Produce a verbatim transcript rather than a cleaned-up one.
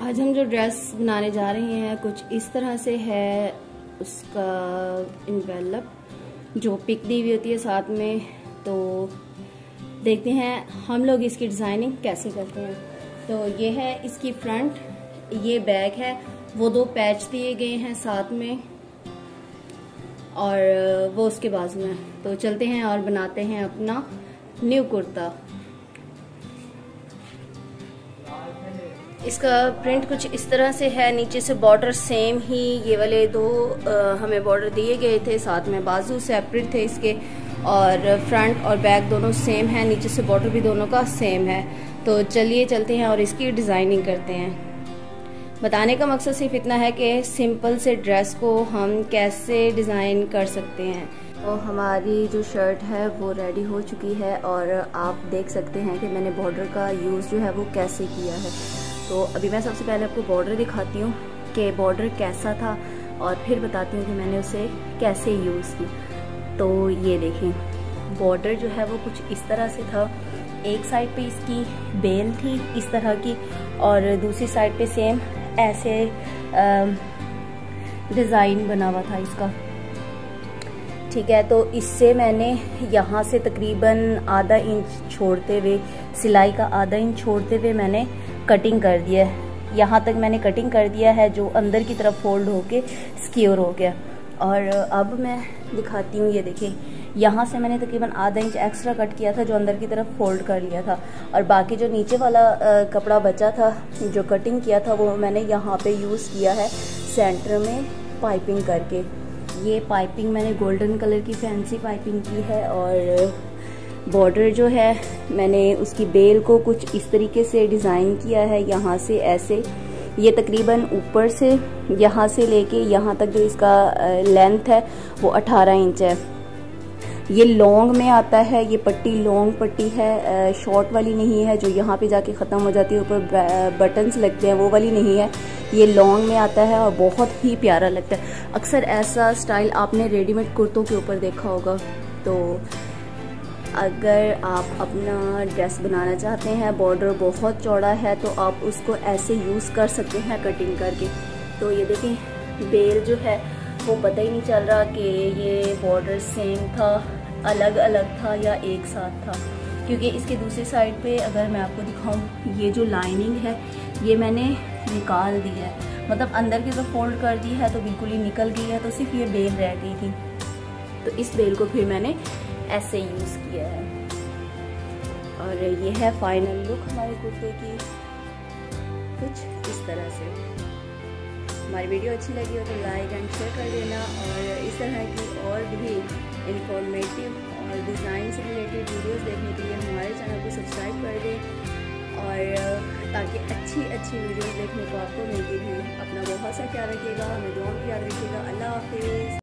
आज हम जो ड्रेस बनाने जा रहे हैं कुछ इस तरह से है। उसका इन्वेलप जो पिक दी हुई होती है साथ में, तो देखते हैं हम लोग इसकी डिज़ाइनिंग कैसे करते हैं। तो ये है इसकी फ्रंट, ये बैक है, वो दो पैच दिए गए हैं साथ में और वो उसके बाजू में। तो चलते हैं और बनाते हैं अपना न्यू कुर्ता। इसका प्रिंट कुछ इस तरह से है, नीचे से बॉर्डर सेम ही, ये वाले दो आ, हमें बॉर्डर दिए गए थे, साथ में बाजू सेपरेट थे इसके, और फ्रंट और बैक दोनों सेम है, नीचे से बॉर्डर भी दोनों का सेम है। तो चलिए चलते हैं और इसकी डिज़ाइनिंग करते हैं। बताने का मकसद सिर्फ इतना है कि सिंपल से ड्रेस को हम कैसे डिज़ाइन कर सकते हैं। तो हमारी जो शर्ट है वो रेडी हो चुकी है और आप देख सकते हैं कि मैंने बॉर्डर का यूज़ जो है वो कैसे किया है। तो अभी मैं सबसे पहले आपको बॉर्डर दिखाती हूँ कि बॉर्डर कैसा था और फिर बताती हूँ कि मैंने उसे कैसे यूज़ की। तो ये देखें, बॉर्डर जो है वो कुछ इस तरह से था। एक साइड पे इसकी बेल थी इस तरह की और दूसरी साइड पे सेम ऐसे डिज़ाइन बना हुआ था इसका, ठीक है। तो इससे मैंने यहाँ से तकरीबन आधा इंच छोड़ते हुए, सिलाई का आधा इंच छोड़ते हुए मैंने कटिंग कर दिया है। यहाँ तक मैंने कटिंग कर दिया है जो अंदर की तरफ फोल्ड होके सिक्योर हो गया। और अब मैं दिखाती हूँ, ये देखिए, यहाँ से मैंने तकरीबन आधा इंच एक्स्ट्रा कट किया था जो अंदर की तरफ फोल्ड कर लिया था, और बाकी जो नीचे वाला आ, कपड़ा बचा था जो कटिंग किया था वो मैंने यहाँ पे यूज़ किया है सेंटर में पाइपिंग करके। ये पाइपिंग मैंने गोल्डन कलर की फैंसी पाइपिंग की है और बॉर्डर जो है मैंने उसकी बेल को कुछ इस तरीके से डिज़ाइन किया है, यहाँ से ऐसे, ये तकरीबन ऊपर से यहाँ से लेके यहाँ तक जो इसका लेंथ है वो अठारह इंच है। ये लॉन्ग में आता है, ये पट्टी लॉन्ग पट्टी है, शॉर्ट वाली नहीं है जो यहाँ पे जाके ख़त्म हो जाती है, ऊपर बटन्स लगते हैं वो वाली नहीं है। ये लॉन्ग में आता है और बहुत ही प्यारा लगता है। अक्सर ऐसा स्टाइल आपने रेडीमेड कुर्तों के ऊपर देखा होगा। तो अगर आप अपना ड्रेस बनाना चाहते हैं, बॉर्डर बहुत चौड़ा है, तो आप उसको ऐसे यूज़ कर सकते हैं कटिंग करके। तो ये देखें, बेल जो है वो पता ही नहीं चल रहा कि ये बॉर्डर सेम था, अलग अलग था या एक साथ था, क्योंकि इसके दूसरी साइड पे अगर मैं आपको दिखाऊं, ये जो लाइनिंग है ये मैंने निकाल दी है, मतलब अंदर की तरफ फोल्ड कर दी है तो बिल्कुल ही निकल गई है, तो सिर्फ ये बेल रह गई थी। तो इस बेल को फिर मैंने ऐसे यूज़ किया है और ये है फाइनल लुक हमारे कुर्ते की, कुछ इस तरह से। हमारी वीडियो अच्छी लगी हो तो लाइक एंड शेयर कर देना, और इस तरह की और भी इंफॉर्मेटिव और डिज़ाइन से रिलेटेड वीडियोस देखने के लिए हमारे चैनल को सब्सक्राइब कर दें, और ताकि अच्छी अच्छी वीडियोस देखने को आपको मिलती रहें। अपना बहुत सा ख्याल रखिएगा, हमें दुआ में याद रखिएगा। अल्लाह हाफिज़।